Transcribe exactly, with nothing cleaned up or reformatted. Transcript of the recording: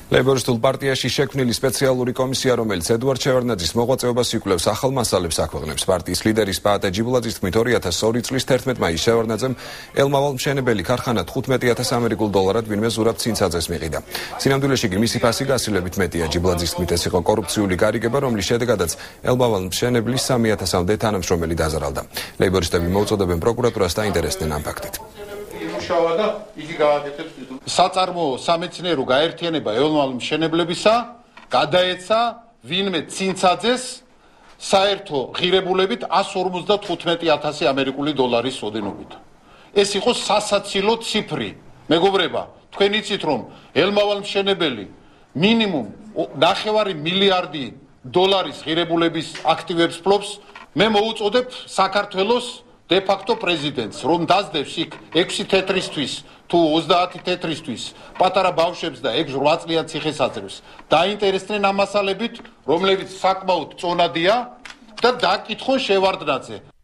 ლეიბორისტულ პარტიაში შექმნილი სპეციალური კომისია, რომელიც ედუარდ შევარდნაძის მოღვაწეობას იკვლევს, ახალ მასალებს აქვეყნებს. პარტიის ლიდერის პაატა ჯიბლაძის თქმით ორი ათას ორი წლის თერთმეტ მაისს შევარდნაძემ ელმავალმშენებელი ქარხანა თხუთმეტი ათას ამერიკულ დოლარად ვინმე ზურა ცინცაძეს მიჰყიდა. სინამდვილეში კი მისი ფასი გასილებით მეტია. ჯიბლაძის თქმით ეს იყო კორუფციული გარიგება, რომლის შედეგადაც ელმავალმშენებლის სამი ათასამდე თანამშრომელი დაზარალდა. ლეიბორისტები მოუწოდებენ პროკურატურას დაინტერესდნენ ამ ფაქტით. საწარმოო სამეცნიერო გაერთიანება ელმავალმშენებლებისა გადაეცა ვინმე ცინცაძეს საერთო ღირებულებით ათას ორმოცდათხუთმეტი ათასი ამერიკული დოლარის ოდენობით. ეს იყო სასაცილო ციფრი. მეგობრება, თქვენ იცით რომ ელმავალმშენებელი მინიმუმ ნახევარი მილიარდი დოლარის ღირებულების აქტივებს ფლობს. მე მოუწოდებ საქართველოს de facto პრეზიდენტს, რომ დაძდებს იქ ექვსი თეთრისთვის თუ ოცდაათი თეთრისთვის პატარა ბავშვებს და ექვს რვა წლიან ციხესაძრებს დაინტერესდნენ ამ მასალებით, რომლებიც საკმაოდ წონადია და დაკითხონ შევარდნაძე.